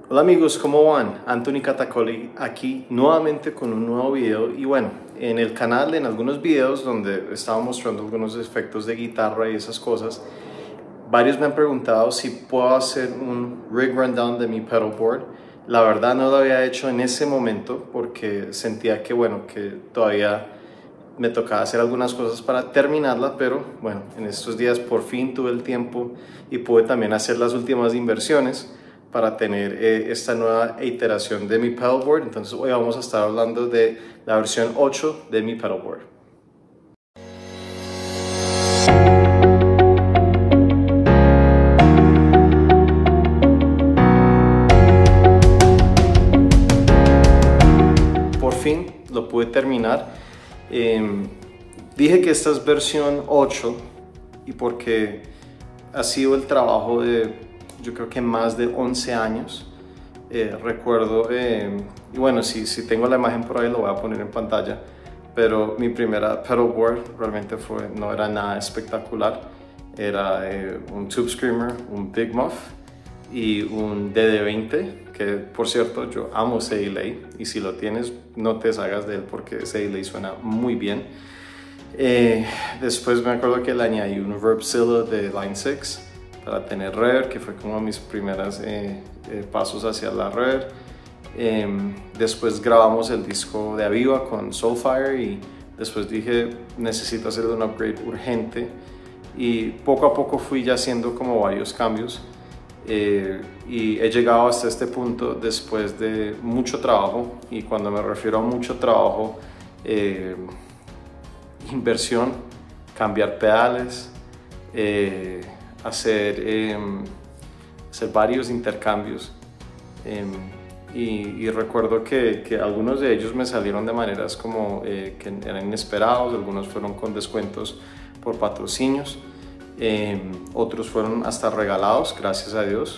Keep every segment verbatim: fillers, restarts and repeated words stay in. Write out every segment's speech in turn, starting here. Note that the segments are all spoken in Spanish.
Hola amigos, ¿cómo van? Anthony Catacoli aquí nuevamente con un nuevo video. Y bueno, en el canal, en algunos videos donde estaba mostrando algunos efectos de guitarra y esas cosas, varios me han preguntado si puedo hacer un rig rundown de mi pedalboard. La verdad no lo había hecho en ese momento porque sentía que bueno, que todavía me tocaba hacer algunas cosas para terminarla, pero bueno, en estos días por fin tuve el tiempo y pude también hacer las últimas inversiones para tener eh, esta nueva iteración de mi pedalboard. Entonces hoy vamos a estar hablando de la versión ocho de mi pedalboard. Por fin lo pude terminar. Eh, dije que esta es versión ocho y porque ha sido el trabajo de yo creo que más de once años. Eh, recuerdo, eh, y bueno, si, si tengo la imagen por ahí lo voy a poner en pantalla, pero mi primera pedalboard realmente fue, no era nada espectacular. Era eh, un Tube Screamer, un Big Muff y un D D veinte, que por cierto yo amo ese delay y si lo tienes no te deshagas de él porque ese delay suena muy bien. Eh, después me acuerdo que le añadí un Verbzilla de Line seis para tener reverb, que fue como mis primeros eh, eh, pasos hacia la reverb. Eh, después grabamos el disco de Aviva con Soulfire y después dije necesito hacer un upgrade urgente y poco a poco fui ya haciendo como varios cambios eh, y he llegado hasta este punto después de mucho trabajo. Y cuando me refiero a mucho trabajo, eh, inversión, cambiar pedales, eh, hacer, eh, hacer varios intercambios eh, y, y recuerdo que, que algunos de ellos me salieron de maneras como eh, que eran inesperados. Algunos fueron con descuentos por patrocinios, eh, otros fueron hasta regalados, gracias a Dios,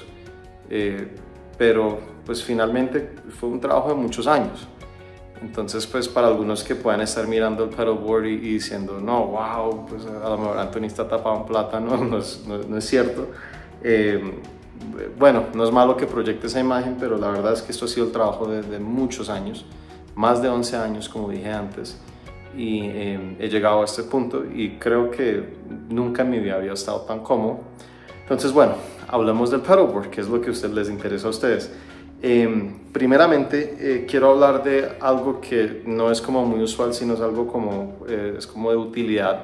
eh, pero pues finalmente fue un trabajo de muchos años. Entonces, pues para algunos que puedan estar mirando el pedalboard y, y diciendo, no, wow, pues a lo mejor Anthony está tapado en plata, no, no, es, no, no es cierto. Eh, bueno, no es malo que proyecte esa imagen, pero la verdad es que esto ha sido el trabajo de, de muchos años, más de once años, como dije antes, y eh, he llegado a este punto y creo que nunca en mi vida había estado tan cómodo. Entonces, bueno, hablemos del pedalboard, que es lo que a ustedes les interesa a ustedes. Eh, primeramente eh, quiero hablar de algo que no es como muy usual, sino es algo como, eh, es como de utilidad.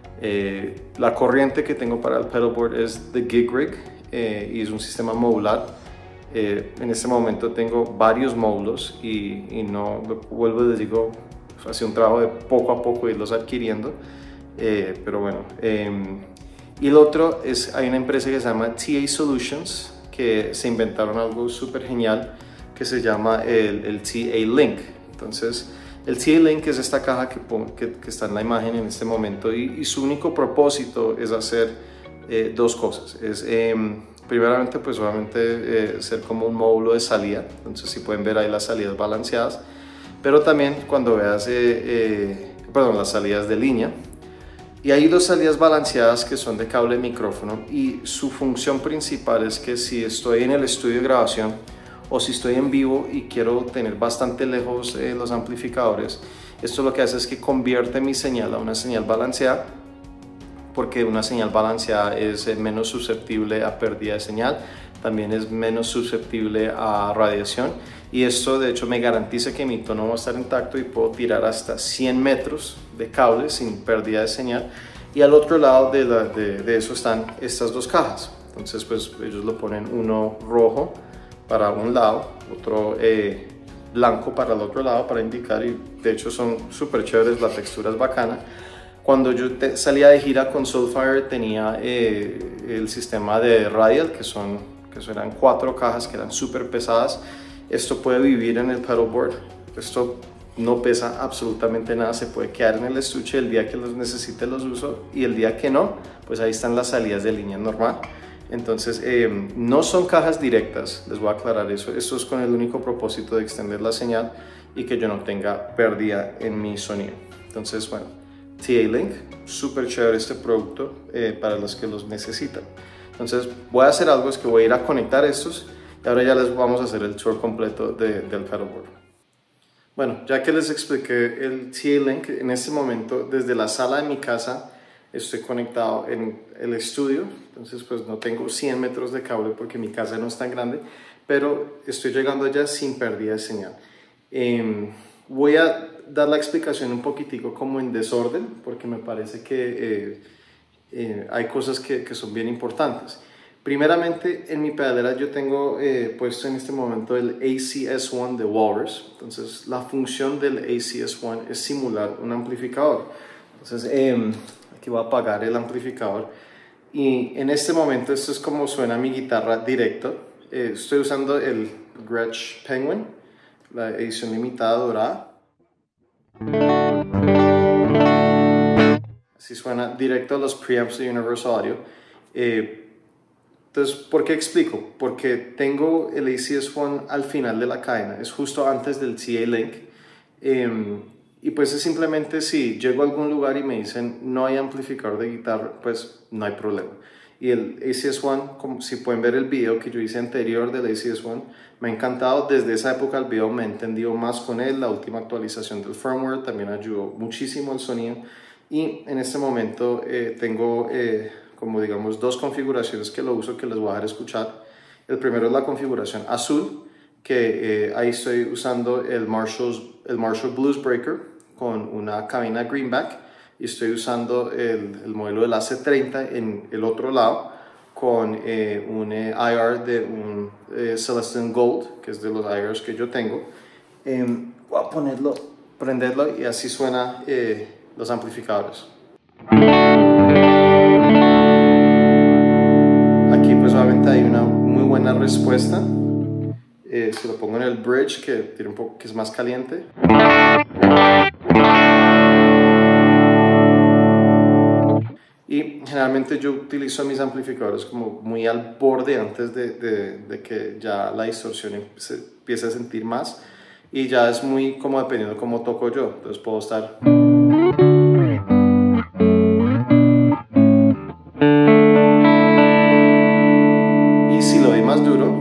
Eh, la corriente que tengo para el pedalboard es de Gig Rig eh, y es un sistema modular. Eh, en este momento tengo varios módulos y, y no, vuelvo y les digo, ha sido un trabajo de poco a poco irlos adquiriendo, eh, pero bueno. Eh, y el otro es, hay una empresa que se llama T A Solutions, que se inventaron algo súper genial que se llama el, el T A Link. Entonces, el T A Link es esta caja que, que, que está en la imagen en este momento y, y su único propósito es hacer eh, dos cosas. Es, eh, primeramente, pues obviamente eh, ser como un módulo de salida. Entonces, si pueden ver ahí las salidas balanceadas, pero también cuando veas, eh, eh, perdón, las salidas de línea. Y hay dos salidas balanceadas que son de cable de micrófono y su función principal es que si estoy en el estudio de grabación o si estoy en vivo y quiero tener bastante lejos eh, los amplificadores, esto lo que hace es que convierte mi señal a una señal balanceada, porque una señal balanceada es eh, menos susceptible a pérdida de señal, también es menos susceptible a radiación y esto de hecho me garantiza que mi tono va a estar intacto y puedo tirar hasta cien metros de cable sin pérdida de señal. Y al otro lado de, la, de, de eso están estas dos cajas. Entonces pues ellos lo ponen uno rojo para un lado, otro eh, blanco para el otro lado para indicar, y de hecho son súper chéveres, la textura es bacana. Cuando yo te, salía de gira con Soulfire tenía eh, el sistema de Radial, que son que eran cuatro cajas que eran súper pesadas. Esto puede vivir en el pedalboard, esto no pesa absolutamente nada, se puede quedar en el estuche. El día que los necesite los uso y el día que no, pues ahí están las salidas de línea normal. Entonces eh, no son cajas directas, les voy a aclarar eso. Esto es con el único propósito de extender la señal y que yo no tenga pérdida en mi sonido. Entonces bueno, T A Link, súper chévere este producto eh, para los que los necesitan. Entonces voy a hacer algo, es que voy a ir a conectar estos Y ahora ya les vamos a hacer el tour completo de, del pedalboard. Bueno, ya que les expliqué el T A-Link, en este momento desde la sala de mi casa estoy conectado en el estudio, entonces pues no tengo cien metros de cable porque mi casa no es tan grande, pero estoy llegando allá sin pérdida de señal. Eh, voy a dar la explicación un poquitico como en desorden, porque me parece que eh, eh, hay cosas que, que son bien importantes. Primeramente, en mi pedalera yo tengo eh, puesto en este momento el A C S uno de Walrus. Entonces, la función del A C S uno es simular un amplificador. Entonces, eh, aquí voy a apagar el amplificador. Y en este momento, esto es como suena mi guitarra directo. Eh, estoy usando el Gretsch Penguin, la edición limitada dorada. Así suena directo a los preamps de Universal Audio. Eh, Entonces, ¿por qué explico? Porque tengo el A C S uno al final de la cadena, es justo antes del T A-Link. Eh, y pues es simplemente si llego a algún lugar y me dicen no hay amplificador de guitarra, pues no hay problema. Y el A C S uno, como si pueden ver el video que yo hice anterior del A C S uno, me ha encantado. Desde esa época el video me he entendido más con él. La última actualización del firmware también ayudó muchísimo al sonido. Y en este momento eh, tengo... Eh, como digamos dos configuraciones que lo uso, que les voy a dejar escuchar. El primero es la configuración azul, que eh, ahí estoy usando el Marshall, el Marshall Blues Breaker con una cabina Greenback, y estoy usando el, el modelo del A C treinta en el otro lado con eh, un eh, I R de un eh, Celestion Gold, que es de los I Rs que yo tengo. Eh, voy a ponerlo, prenderlo y así suena eh, los amplificadores. Aquí pues obviamente hay una muy buena respuesta. Eh, si lo pongo en el bridge, que, tiene un poco, que es más caliente. Y generalmente yo utilizo mis amplificadores como muy al borde antes de, de, de que ya la distorsión se empiece a sentir más. Y ya es muy como dependiendo de cómo toco yo. Entonces puedo estar... más duro,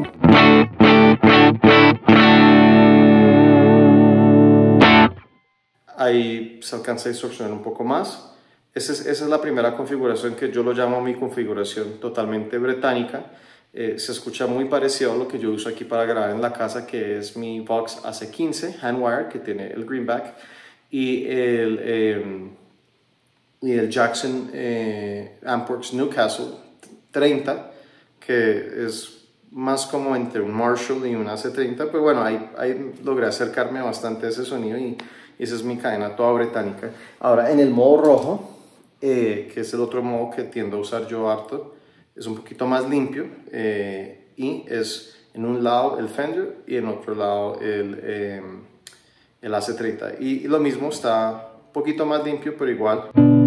ahí se alcanza a distorsionar un poco más. Esa es, esa es la primera configuración, que yo lo llamo mi configuración totalmente británica. Eh, se escucha muy parecido a lo que yo uso aquí para grabar en la casa, que es mi Vox A C quince Handwire, que tiene el Greenback, y el, eh, y el Jackson eh, Ampeworks Newcastle treinta, que es más como entre un Marshall y un A C treinta, pues bueno, ahí, ahí logré acercarme bastante a ese sonido, y, y esa es mi cadena toda británica. Ahora, en el modo rojo, eh, que es el otro modo que tiendo a usar yo harto, es un poquito más limpio, eh, y es en un lado el Fender y en otro lado el, eh, el A C treinta. Y, y lo mismo, está un poquito más limpio, pero igual.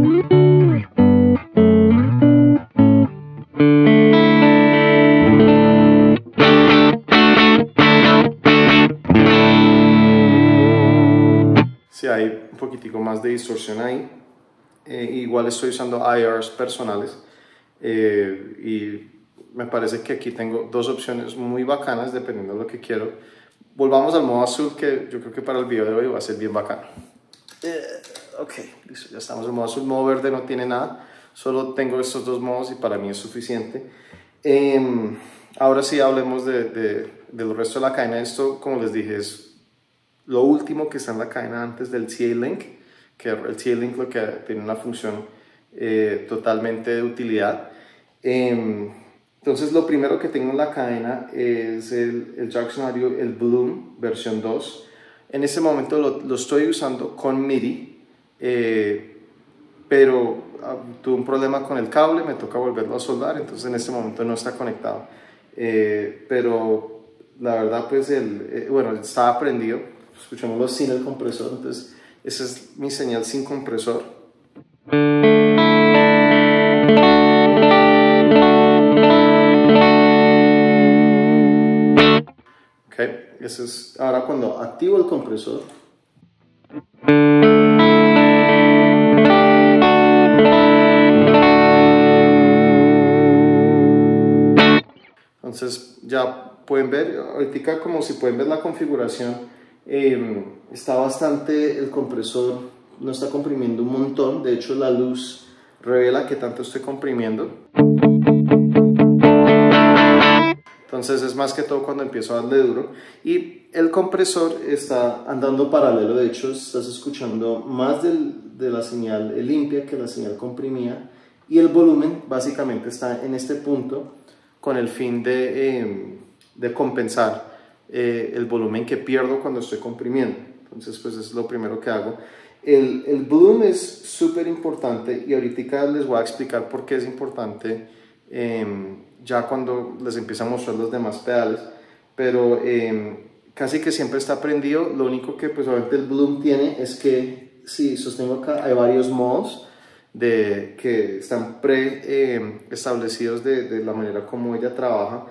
Sí, hay un poquitico más de distorsión ahí. Eh, igual estoy usando I Rs personales, eh, y me parece que aquí tengo dos opciones muy bacanas dependiendo de lo que quiero. Volvamos al modo azul, que yo creo que para el video de hoy va a ser bien bacano. Eh, ok, listo, ya estamos en modo azul. Modo verde no tiene nada, solo tengo estos dos modos y para mí es suficiente. Eh, ahora sí hablemos de, de, del resto de la cadena. Esto, como les dije, es lo último que está en la cadena antes del T A-Link, que el T A-Link lo que tiene una función eh, totalmente de utilidad. Eh, entonces lo primero que tengo en la cadena es el, el Jackson Audio, el Bloom versión dos. En este momento lo, lo estoy usando con MIDI, eh, pero uh, tuve un problema con el cable, me toca volverlo a soldar, entonces en este momento no está conectado. Eh, pero la verdad pues el, eh, bueno, estaba prendido. Escuchémoslo sin el compresor, entonces esa es mi señal sin compresor. Ok, eso es ahora cuando activo el compresor. Entonces ya pueden ver, ahorita como si pueden ver la configuración, eh, está bastante, el compresor no está comprimiendo un montón, de hecho la luz revela que tanto estoy comprimiendo. Entonces es más que todo cuando empiezo a darle duro. Y el compresor está andando paralelo, de hecho estás escuchando más del, de la señal limpia que la señal comprimida. Y el volumen básicamente está en este punto con el fin de, eh, de compensar eh, el volumen que pierdo cuando estoy comprimiendo. Entonces pues es lo primero que hago. El, el bloom es súper importante y ahorita les voy a explicar por qué es importante eh, ya cuando les empiezo a mostrar los demás pedales, pero eh, casi que siempre está prendido. Lo único que pues obviamente el bloom tiene es que si sostengo acá hay varios modos de, que están pre eh, establecidos de, de la manera como ella trabaja.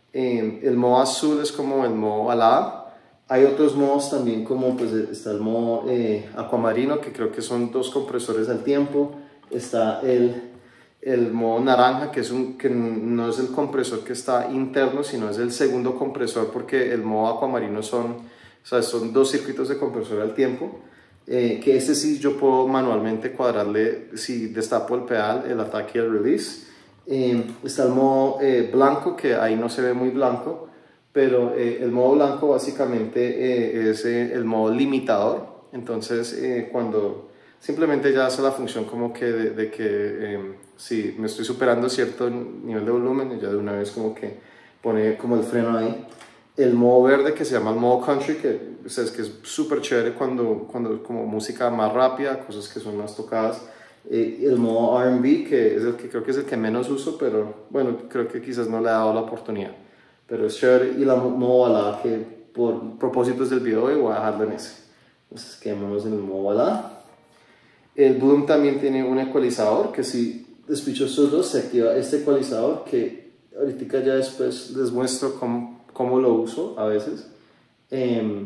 Eh, el modo azul es como el modo balada. Hay otros modos también, como pues está el modo eh, acuamarino, que creo que son dos compresores al tiempo. Está el, el modo naranja, que, es un, que no es el compresor que está interno, sino es el segundo compresor, porque el modo acuamarino son, o sea, son dos circuitos de compresor al tiempo. Eh, que este sí yo puedo manualmente cuadrarle, si destapo el pedal, el ataque y el release. Eh, está el modo eh, blanco, que ahí no se ve muy blanco, pero eh, el modo blanco básicamente eh, es eh, el modo limitador. Entonces eh, cuando simplemente ya hace la función como que de, de que eh, si me estoy superando cierto nivel de volumen, ya de una vez como que pone como el freno ahí. El modo verde, que se llama el modo country, que, o sea, es que es súper chévere cuando, cuando como música más rápida, cosas que son más tocadas. Eh, el modo R and B, que es el que creo que es el que menos uso, pero bueno, creo que quizás no le he dado la oportunidad. Pero es chévere. Y la modo balada, que por propósitos del video voy a dejarlo en ese. Entonces quedémonos en el modo balada. El Bloom también tiene un ecualizador, que si despicho estos dos se activa este ecualizador, que ahorita ya después les muestro cómo, cómo lo uso a veces. Eh,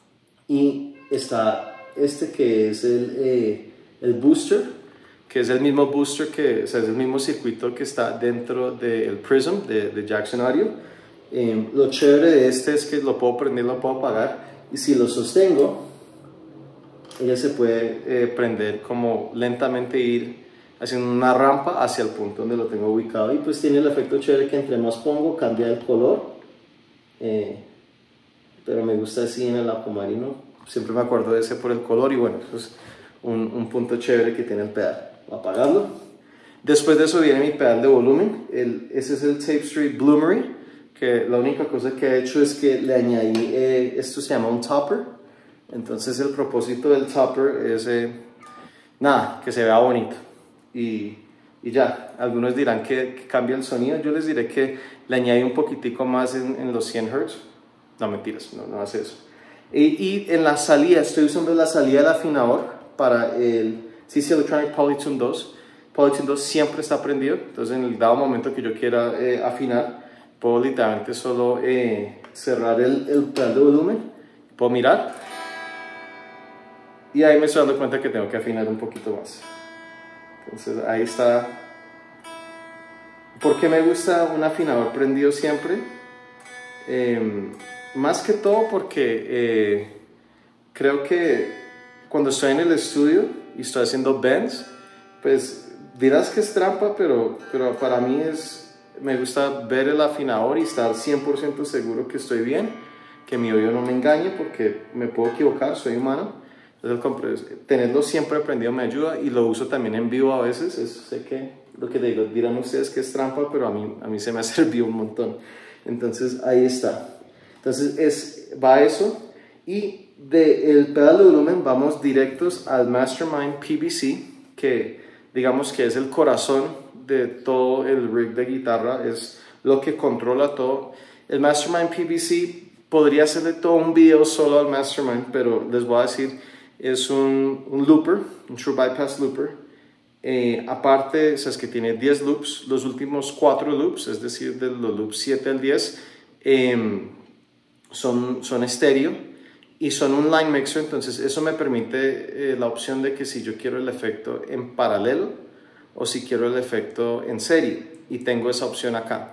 y está este que es el, eh, el booster, que es el mismo booster, que, o sea, es el mismo circuito que está dentro del Prism de, de Jackson Audio. Eh, lo chévere de este es que lo puedo prender, lo puedo apagar, y si lo sostengo, ella se puede eh, prender como lentamente, ir haciendo una rampa hacia el punto donde lo tengo ubicado, y pues tiene el efecto chévere que entre más pongo cambia el color, eh, pero me gusta así en el acuamarino, siempre me acuerdo de ese por el color. Y bueno, eso es un, un punto chévere que tiene el pedal. Voy a apagarlo. Después de eso viene mi pedal de volumen. El, ese es el Tape Street Bloomery, que la única cosa que he hecho es que le añadí, eh, esto se llama un topper. Entonces el propósito del topper es, eh, nada, que se vea bonito. Y, y ya, algunos dirán que, que cambia el sonido. Yo les diré que le añadí un poquitico más en, en los cien hertz. No, mentiras, no, no hace eso. Y, y en la salida, estoy usando la salida del afinador para el C C Electronic Polytune dos. Polytune dos siempre está prendido, entonces en el dado momento que yo quiera eh, afinar, puedo literalmente solo eh, cerrar el, el pedal de volumen, puedo mirar, y ahí me estoy dando cuenta que tengo que afinar un poquito más. Entonces ahí está. ¿Por qué me gusta un afinador prendido siempre? Eh, más que todo porque eh, creo que cuando estoy en el estudio y estoy haciendo bends, pues dirás que es trampa, pero, pero para mí es, me gusta ver el afinador y estar cien por ciento seguro que estoy bien, que mi oído no me engañe, porque me puedo equivocar, soy humano. Entonces tenerlo siempre prendido me ayuda, y lo uso también en vivo a veces. Eso, sé que lo que digo, dirán ustedes que es trampa, pero a mí, a mí se me ha servido un montón. Entonces ahí está. Entonces es, va eso, y del pedal de volumen vamos directos al Mastermind P V C, que digamos que es el corazón de todo el rig de guitarra, es lo que controla todo. El Mastermind P V C, podría hacerle todo un video solo al Mastermind, pero les voy a decir, es un, un looper, un True Bypass looper. Eh, aparte, o sea, es que tiene diez loops, los últimos cuatro loops, es decir, de los loops siete al diez, eh, son, son estéreo y son un line mixer. Entonces eso me permite eh, la opción de que si yo quiero el efecto en paralelo o si quiero el efecto en serie, y tengo esa opción acá.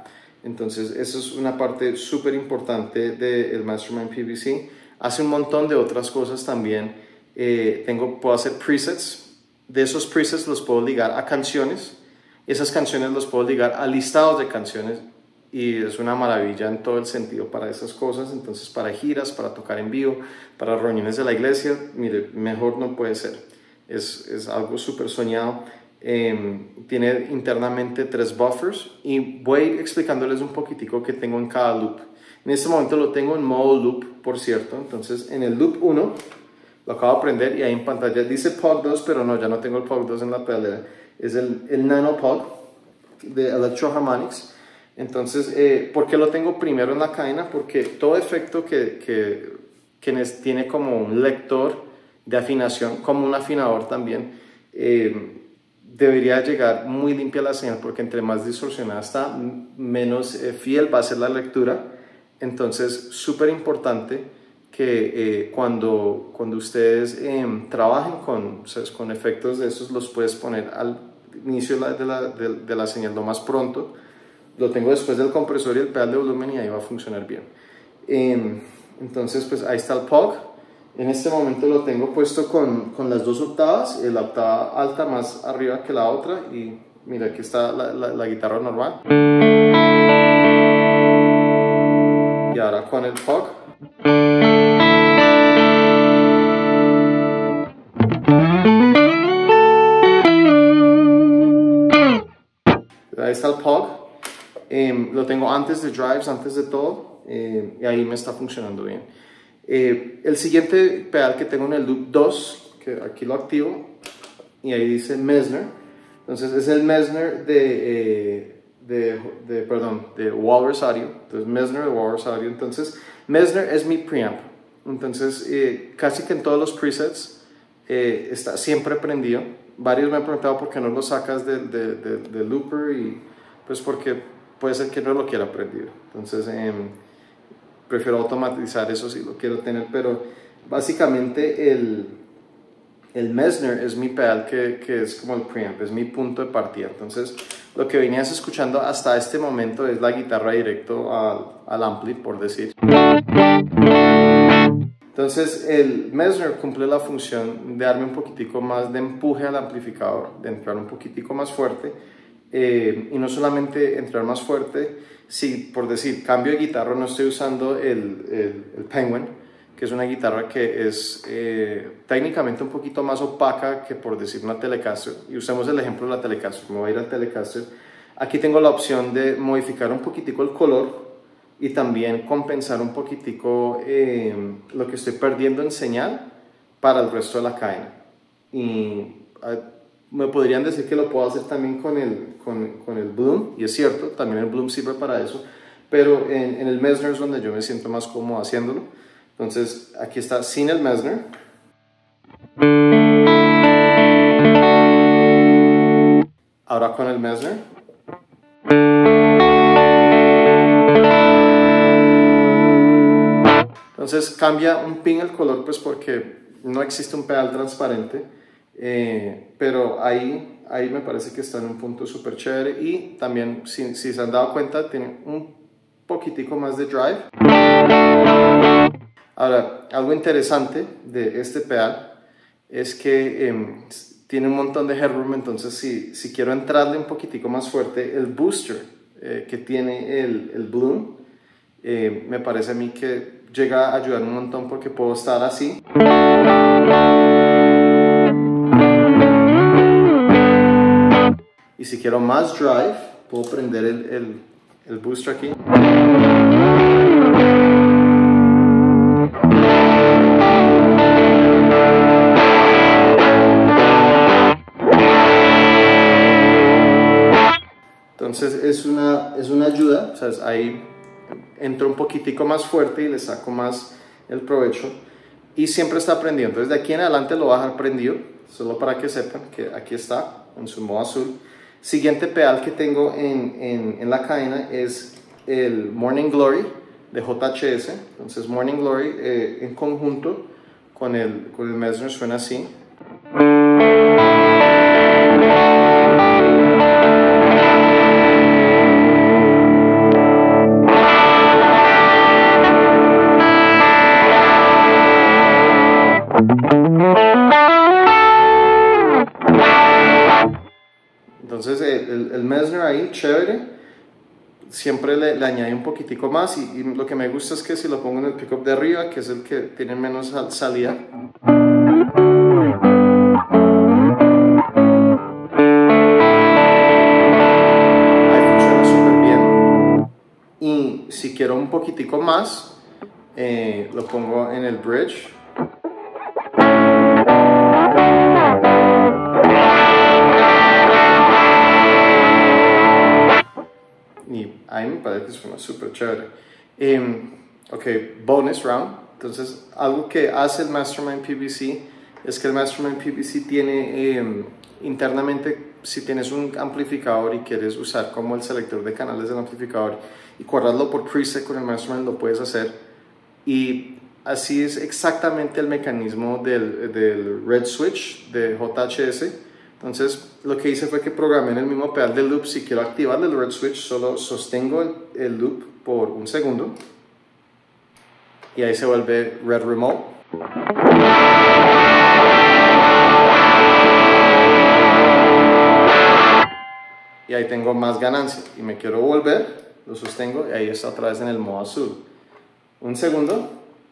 Entonces, eso es una parte súper importante del Mastermind P V C. Hace un montón de otras cosas también. Eh, tengo, puedo hacer presets. De esos presets los puedo ligar a canciones. Esas canciones los puedo ligar a listados de canciones. Y es una maravilla en todo el sentido para esas cosas. Entonces, para giras, para tocar en vivo, para reuniones de la iglesia, mire, mejor no puede ser. Es, es algo súper soñado. Eh, tiene internamente tres buffers y voy a ir explicándoles un poquitico que tengo en cada loop. En este momento lo tengo en modo loop, por cierto. Entonces, en el loop uno, lo acabo de aprender y ahí en pantalla dice P O G dos, pero no, ya no tengo el P O G dos en la pedalera. Es el, el Nano P O G de Electro Harmonics. Entonces, eh, ¿por qué lo tengo primero en la cadena? Porque todo efecto que, que, que tiene como un lector de afinación, como un afinador también, eh, debería llegar muy limpia la señal, porque entre más distorsionada está, menos eh, fiel va a ser la lectura. Entonces, súper importante que eh, cuando, cuando ustedes eh, trabajen con, o sea, con efectos de esos, los puedes poner al inicio de la, de, la, de, de la señal lo más pronto. Lo tengo después del compresor y el pedal de volumen y ahí va a funcionar bien. Eh, entonces, pues ahí está el P O G. En este momento lo tengo puesto con, con las dos octavas, la octava alta más arriba que la otra, y mira, aquí está la, la, la guitarra normal. Y ahora con el P O G. Ahí está el P O G. Eh, lo tengo antes de drives, antes de todo, eh, y ahí me está funcionando bien. Eh, el siguiente pedal que tengo en el loop dos, que aquí lo activo, y ahí dice Messner. Entonces es el Messner de, eh, de, de, perdón, de Walrus Audio. Entonces Messner de Walrus Audio. Entonces Messner es mi preamp. Entonces eh, casi que en todos los presets eh, está siempre prendido. Varios me han preguntado por qué no lo sacas del de, de, de looper, y pues porque puede ser que no lo quiera prendido. Entonces eh, prefiero automatizar eso si lo quiero tener, pero básicamente el, el Messner es mi pedal que, que es como el preamp, es mi punto de partida. Entonces lo que venías escuchando hasta este momento es la guitarra directo al, al ampli, por decir. Entonces el Messner cumple la función de darme un poquitico más de empuje al amplificador, de entrar un poquitico más fuerte. Eh, y no solamente entrar más fuerte, si por decir cambio de guitarra, no estoy usando el, el, el Penguin, que es una guitarra que es eh, técnicamente un poquito más opaca que por decir una Telecaster, y usemos el ejemplo de la Telecaster. Me voy a ir al Telecaster. Aquí tengo la opción de modificar un poquitico el color y también compensar un poquitico eh, lo que estoy perdiendo en señal para el resto de la cadena. Y eh, me podrían decir que lo puedo hacer también con el, con, con el Bloom, y es cierto, también el Bloom sirve para eso, pero en, en el Messner es donde yo me siento más cómodo haciéndolo. Entonces aquí está sin el Messner. Ahora con el Messner. Entonces cambia un pin el color, pues porque no existe un pedal transparente. Eh, pero ahí, ahí me parece que está en un punto súper chévere, y también si, si se han dado cuenta tiene un poquitico más de drive. Ahora, algo interesante de este pedal es que eh, tiene un montón de headroom. Entonces si, si quiero entrarle un poquitico más fuerte, el booster eh, que tiene el, el Bloom eh, me parece a mí que llega a ayudar un montón, porque puedo estar así y si quiero más drive, puedo prender el, el, el booster aquí. Entonces es una, es una ayuda, o sea, ahí entro un poquitico más fuerte y le saco más el provecho, y siempre está prendido. Entonces de aquí en adelante lo voy a dejar prendido, solo para que sepan que aquí está en su modo azul. Siguiente pedal que tengo en, en, en la cadena es el Morning Glory de J H S. Entonces Morning Glory eh, en conjunto con el, con el Messner suena así. Entonces el, el, el Messner ahí, chévere, siempre le, le añadí un poquitico más y, y lo que me gusta es que si lo pongo en el pickup de arriba, que es el que tiene menos salida, ahí funciona súper bien. Y si quiero un poquitico más, eh, lo pongo en el bridge. Y ahí me parece que suena súper chévere. Um, ok, bonus round. Entonces, algo que hace el Mastermind P V C es que el Mastermind P V C tiene um, internamente, si tienes un amplificador y quieres usar como el selector de canales del amplificador y guardarlo por preset con el Mastermind, lo puedes hacer. Y así es exactamente el mecanismo del, del Red Switch de J H S. Entonces, lo que hice fue que programé en el mismo pedal de loop. Si quiero activar el Red Switch, solo sostengo el, el loop por un segundo y ahí se vuelve Red Remote. Y ahí tengo más ganancia y me quiero volver, lo sostengo y ahí está otra vez en el modo azul. Un segundo,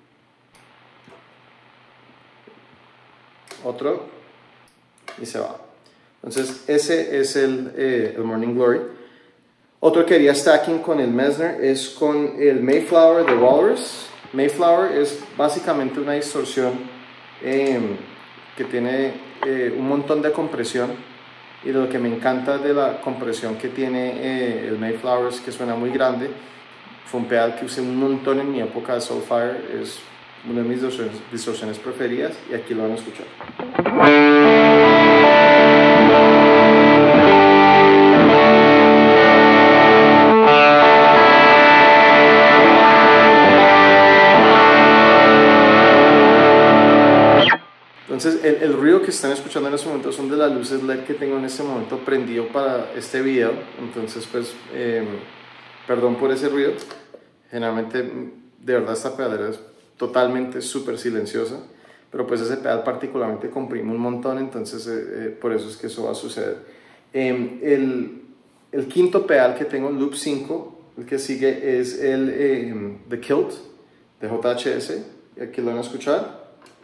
otro y se va. Entonces ese es el, eh, el Morning Glory. Otro que haría stacking con el Messner es con el Mayflower de Walrus. Mayflower es básicamente una distorsión eh, que tiene eh, un montón de compresión, y lo que me encanta de la compresión que tiene eh, el Mayflower es que suena muy grande. Fue un pedal que usé un montón en mi época de Soulfire, es una de mis distorsiones, distorsiones preferidas y aquí lo van a escuchar. Entonces el, el ruido que están escuchando en este momento son de las luces L E D que tengo en este momento prendido para este video. Entonces pues eh, perdón por ese ruido. Generalmente de verdad esta pedalera es totalmente súper silenciosa, pero pues ese pedal particularmente comprime un montón, entonces eh, eh, por eso es que eso va a suceder. Eh, el, el quinto pedal que tengo, Loop cinco, el que sigue es el eh, The Kilt de J H S, y aquí lo van a escuchar.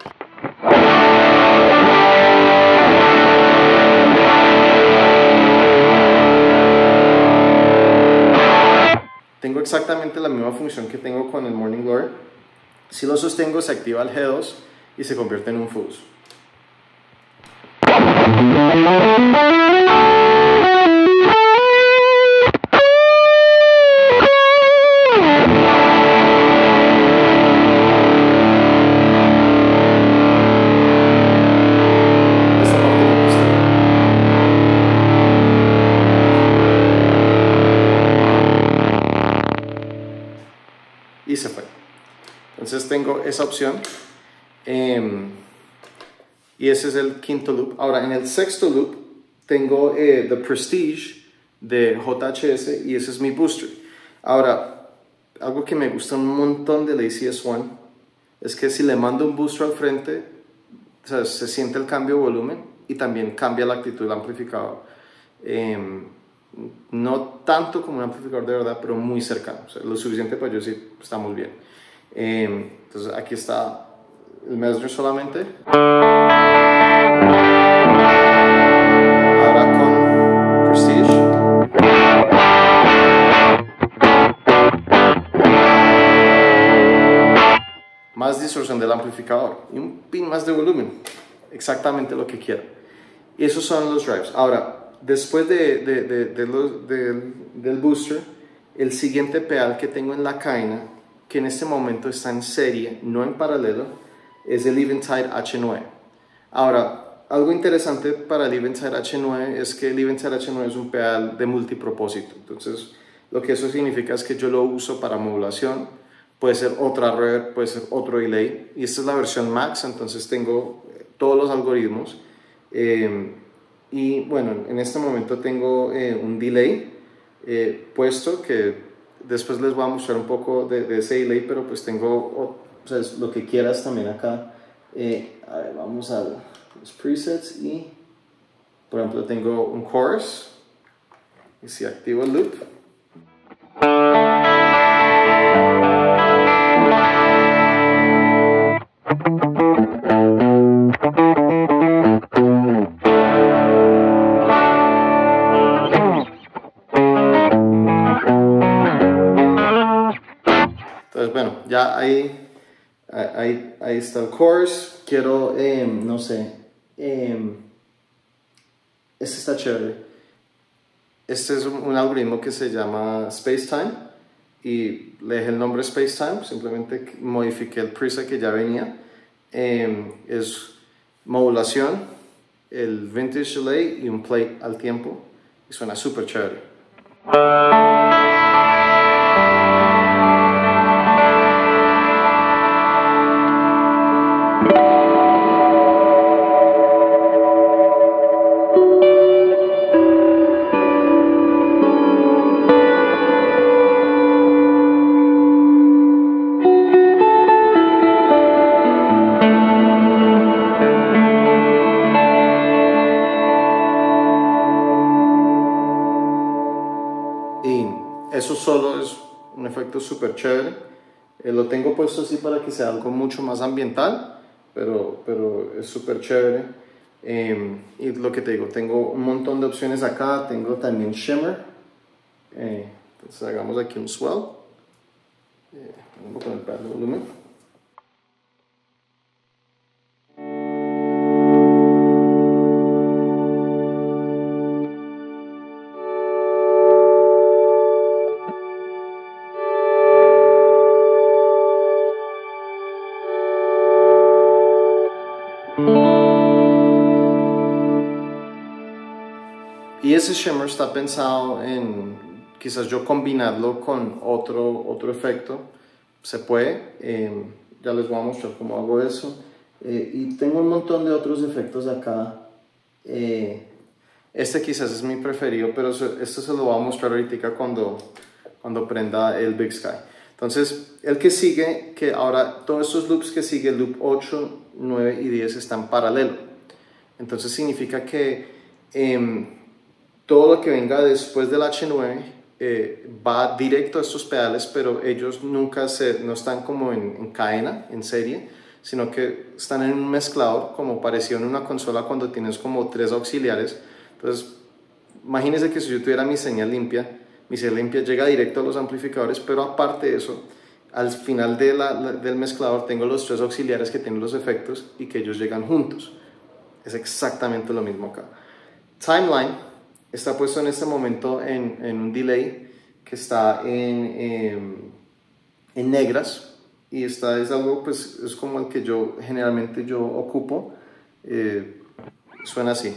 Tengo exactamente la misma función que tengo con el Morning Glory. Si lo sostengo, se activa el G dos y se convierte en un fuzz. Y se fue. Entonces tengo esa opción eh, y ese es el quinto loop. Ahora en el sexto loop tengo eh, The Prestige de J H S y ese es mi booster. Ahora, algo que me gusta un montón del A C S uno es que si le mando un booster al frente, o sea, se siente el cambio de volumen y también cambia la actitud del amplificador. Eh, no tanto como un amplificador de verdad, pero muy cercano, o sea, lo suficiente para yo decir estamos bien. Eh, entonces aquí está el Messner solamente. Ahora con Prestige. Más distorsión del amplificador y un pin más de volumen, exactamente lo que quiero. Y esos son los drives. Ahora, después de, de, de, de los, de, del booster, el siguiente pedal que tengo en la cadena, que en este momento está en serie, no en paralelo, es el Eventide H nueve. Ahora, algo interesante para el Eventide H nueve es que el Eventide H nueve es un pedal de multipropósito. Entonces, lo que eso significa es que yo lo uso para modulación, puede ser otra reverb, puede ser otro delay, y esta es la versión Max, entonces tengo todos los algoritmos. Eh, y bueno, en este momento tengo eh, un delay eh, puesto que después les voy a mostrar un poco de, de ese delay, pero pues tengo o sea, lo que quieras también acá. Eh, a ver, vamos a los presets y por ejemplo tengo un chorus Y si activo el loop, entonces bueno, ya ahí, ahí, ahí está el chorus. Quiero, eh, no sé, eh, este está chévere. Este es un, un algoritmo que se llama Spacetime y le dejé el nombre Spacetime, simplemente modifiqué el preset que ya venía. Eh, es modulación, el vintage delay y un play al tiempo y suena súper chévere. Eso solo es un efecto súper chévere. Eh, lo tengo puesto así para que sea algo mucho más ambiental, pero, pero es súper chévere. Eh, y lo que te digo, tengo un montón de opciones acá. Tengo también shimmer. Eh, entonces hagamos aquí un swell. Eh, vamos a poner el volumen. Y ese shimmer está pensado en quizás yo combinarlo con otro, otro efecto. Se puede, eh, ya les voy a mostrar cómo hago eso. Eh, y tengo un montón de otros efectos acá. Eh, este quizás es mi preferido, pero este se lo voy a mostrar ahorita cuando, cuando prenda el Big Sky. Entonces, el que sigue, que ahora todos estos loops que sigue, el loop ocho, nueve y diez están paralelo. Entonces significa que eh, todo lo que venga después del H nueve eh, va directo a estos pedales, pero ellos nunca se, no están como en, en cadena, en serie, sino que están en un mezclador, como parecido en una consola cuando tienes como tres auxiliares. Entonces, imagínense que si yo tuviera mi señal limpia, mi señal limpia llega directo a los amplificadores, pero aparte de eso, al final de la, la, del mezclador tengo los tres auxiliares que tienen los efectos y que ellos llegan juntos. Es exactamente lo mismo acá. Timeline está puesto en este momento en, en un delay que está en, eh, en negras, y esta es algo, pues es como el que yo generalmente yo ocupo. Eh, suena así.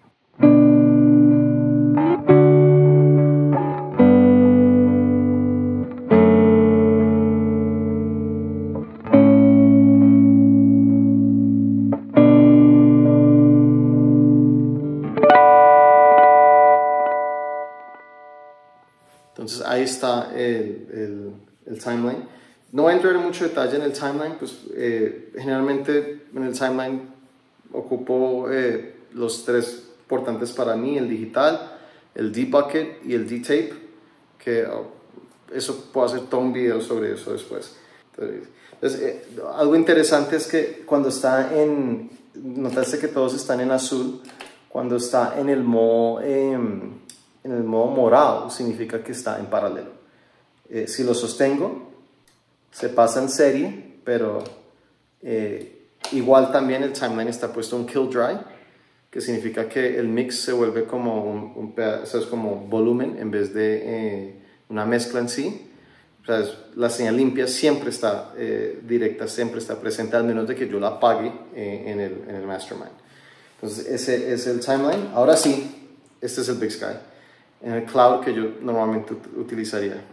Entonces ahí está el, el, el timeline. No voy a entrar en mucho detalle en el timeline, pues eh, generalmente en el timeline ocupo eh, los tres importantes para mí: el digital, el D-Bucket y el D-Tape, que oh, eso puedo hacer todo un video sobre eso después. Entonces, entonces eh, algo interesante es que cuando está en, notaste que todos están en azul, cuando está en el modo eh, en el modo morado significa que está en paralelo. Eh, si lo sostengo, se pasa en serie, pero eh, igual también el timeline está puesto en kill dry, que significa que el mix se vuelve como un, un pedazo, es como volumen en vez de eh, una mezcla en sí. O sea, la señal limpia siempre está eh, directa, siempre está presente, al menos de que yo la apague eh, en, el, en el Mastermind. Entonces ese es el timeline. Ahora sí, este es el Big Sky, en el cloud que yo normalmente utilizaría.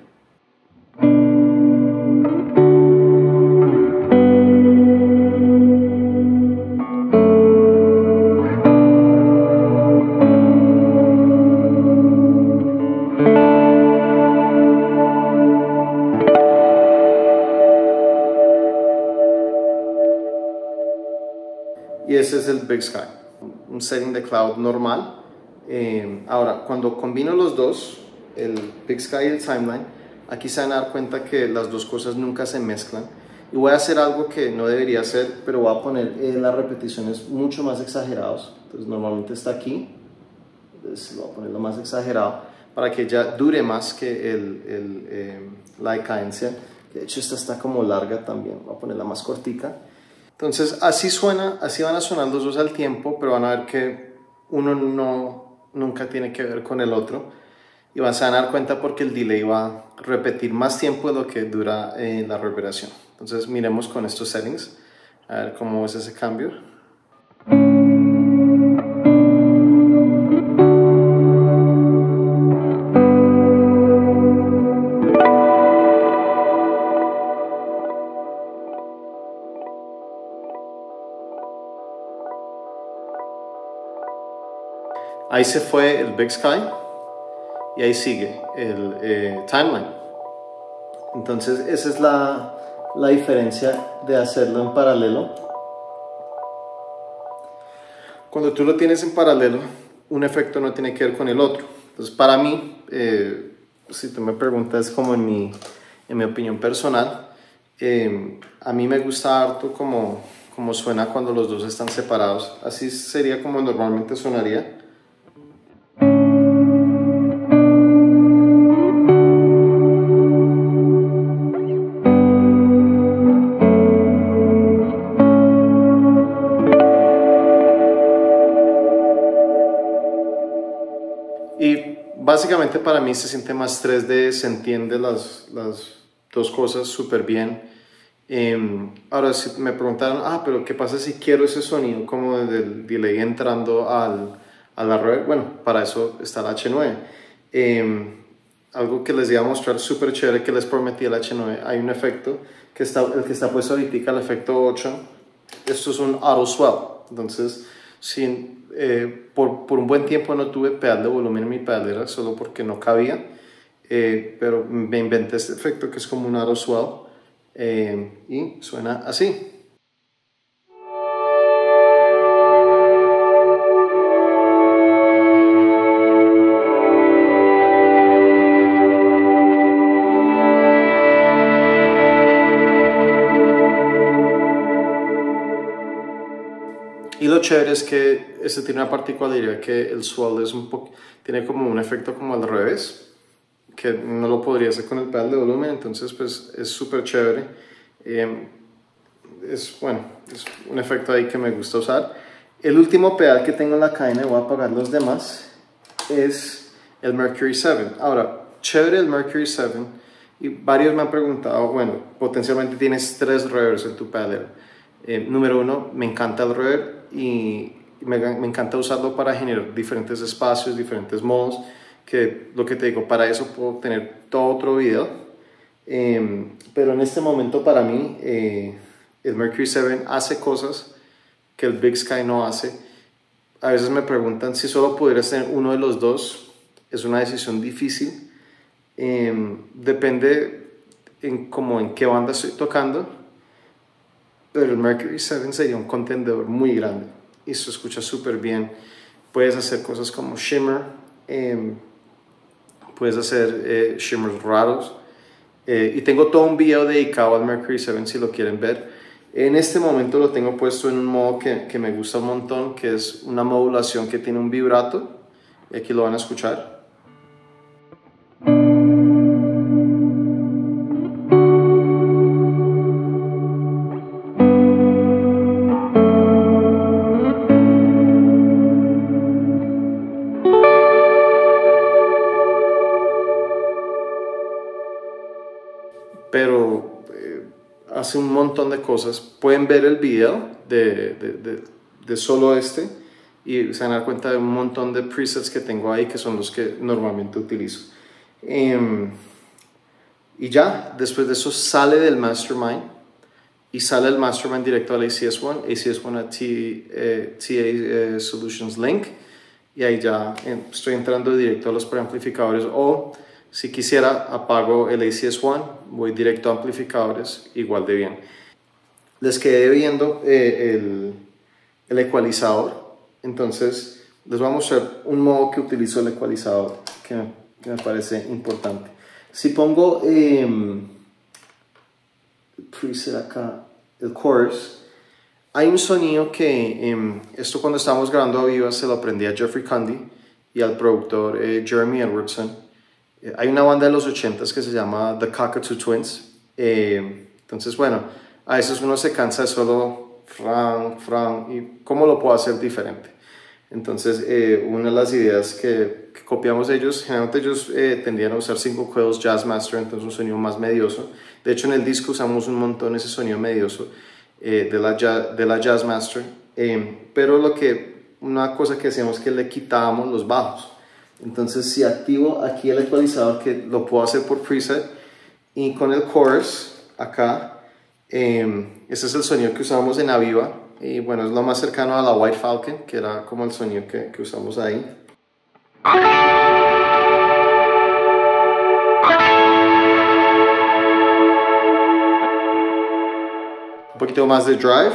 Y ese es el Big Sky, un setting de cloud normal. Eh, ahora, cuando combino los dos, el Big Sky y el Timeline, aquí se van a dar cuenta que las dos cosas nunca se mezclan. Y voy a hacer algo que no debería hacer, pero voy a poner eh, las repeticiones mucho más exagerados. Entonces normalmente está aquí, entonces lo voy a poner lo más exagerado para que ya dure más que el, el, eh, la decadencia. De hecho esta está como larga también, voy a ponerla más cortica. Entonces así suena, así van a sonar los dos al tiempo, pero van a ver que uno no, nunca tiene que ver con el otro. Y van a dar cuenta porque el delay va a repetir más tiempo de lo que dura eh, la reverberación. Entonces miremos con estos settings, a ver cómo es ese cambio. Ahí se fue el Big Sky y ahí sigue el eh, Timeline. Entonces esa es la, la diferencia de hacerlo en paralelo. Cuando tú lo tienes en paralelo, un efecto no tiene que ver con el otro. Entonces para mí, eh, si tú me preguntas como en mi, en mi opinión personal, eh, a mí me gusta harto como, como suena cuando los dos están separados. Así sería como normalmente sonaría. Y básicamente para mí se siente más tres D, se entiende las, las dos cosas súper bien. Eh, ahora si me preguntaron, ah, pero ¿qué pasa si quiero ese sonido como del delay entrando al, a la reverb? Bueno, para eso está el H nueve. Eh, algo que les iba a mostrar súper chévere que les prometí el H nueve, hay un efecto que está, el que está puesto ahorita, el efecto ocho. Esto es un auto swell, entonces sin... Eh, por, por un buen tiempo no tuve pedal de volumen en mi pedalera solo porque no cabía, eh, pero me inventé este efecto que es como un auto swell eh, y suena así. Y lo chévere es que este tiene una particularidad que el swell es un poco, tiene como un efecto como al revés, que no lo podría hacer con el pedal de volumen, entonces pues es súper chévere. Eh, es bueno, es un efecto ahí que me gusta usar. El último pedal que tengo en la cadena, voy a apagar los demás, es el Mercury siete. Ahora, chévere el Mercury siete, y varios me han preguntado, bueno, potencialmente tienes tres reverbs en tu pedalera. Eh, número uno, me encanta el reverb y me, me encanta usarlo para generar diferentes espacios, diferentes modos, que lo que te digo, para eso puedo tener todo otro video, eh, pero en este momento para mí eh, el Mercury siete hace cosas que el Big Sky no hace. A veces me preguntan si solo pudieras tener uno de los dos, es una decisión difícil, eh, depende en, como en qué banda estoy tocando. Pero el Mercury siete sería un contendor muy grande y se escucha súper bien. Puedes hacer cosas como shimmer, eh, puedes hacer eh, shimmers raros, eh, y tengo todo un video dedicado al Mercury siete si lo quieren ver. En este momento lo tengo puesto en un modo que, que me gusta un montón, que es una modulación que tiene un vibrato, y aquí lo van a escuchar. Pero eh, hace un montón de cosas. Pueden ver el video de, de, de, de solo este y se van a dar cuenta de un montón de presets que tengo ahí que son los que normalmente utilizo. Eh, y ya, después de eso sale del Mastermind y sale el Mastermind directo al A C S uno, A C S uno a T, eh, T A eh, Solutions Link, y ahí ya eh, estoy entrando directo a los preamplificadores, o si quisiera apago el A C S uno, voy directo a amplificadores igual de bien. Les quedé viendo eh, el, el ecualizador, entonces les voy a mostrar un modo que utilizo el ecualizador que me, que me parece importante. Si pongo eh, el preset acá, el chorus, hay un sonido que, eh, esto cuando estábamos grabando a viva se lo aprendí a Jeffrey Cundy y al productor eh, Jeremy Edwardson. Eh, hay una banda de los ochentas que se llama The Cockatoo Twins. Eh, entonces, bueno, a veces uno se cansa de solo fran, fran, y cómo lo puedo hacer diferente. Entonces, eh, una de las ideas que, que copiamos de ellos, generalmente ellos eh, tendían a usar cinco coils Jazzmaster, entonces un sonido más medioso. De hecho, en el disco usamos un montón ese sonido medioso eh, de, la, de la Jazzmaster. Eh, pero lo que, una cosa que hacíamos es que le quitábamos los bajos. Entonces, si activo aquí el ecualizador, que lo puedo hacer por preset, y con el chorus acá, eh, ese es el sonido que usamos en Aviva. Y bueno, es lo más cercano a la White Falcon, que era como el sonido que, que usamos ahí. Un poquito más de drive.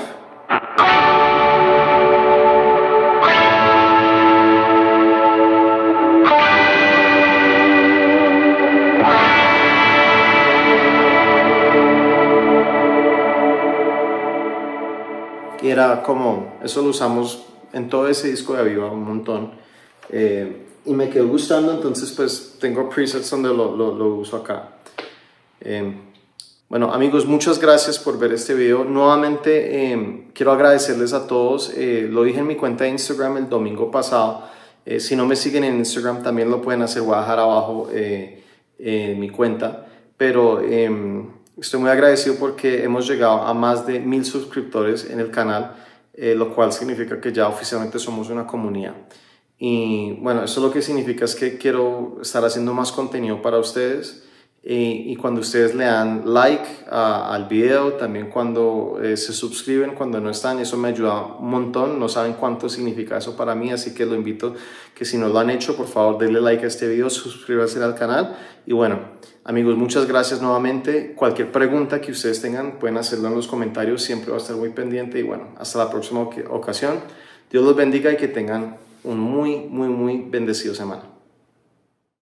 Y era como, eso lo usamos en todo ese disco de Aviva un montón. Eh, y me quedó gustando, entonces pues tengo presets donde lo, lo, lo uso acá. Eh, bueno amigos, muchas gracias por ver este video. Nuevamente eh, quiero agradecerles a todos. Eh, lo dije en mi cuenta de Instagram el domingo pasado. Eh, si no me siguen en Instagram también lo pueden hacer, voy a dejar abajo eh, eh, mi cuenta. Pero eh, estoy muy agradecido porque hemos llegado a más de mil suscriptores en el canal, eh, lo cual significa que ya oficialmente somos una comunidad. Y bueno, eso lo que significa es que quiero estar haciendo más contenido para ustedes. Y, y cuando ustedes le dan like a, al video, también cuando eh, se suscriben, cuando no están, eso me ayuda un montón. No saben cuánto significa eso para mí, así que lo invito que si no lo han hecho, por favor denle like a este video, suscríbanse al canal. Y bueno, amigos, muchas gracias nuevamente. Cualquier pregunta que ustedes tengan pueden hacerlo en los comentarios, siempre va a estar muy pendiente. Y bueno, hasta la próxima ocasión. Dios los bendiga y que tengan un muy, muy, muy bendecido semana.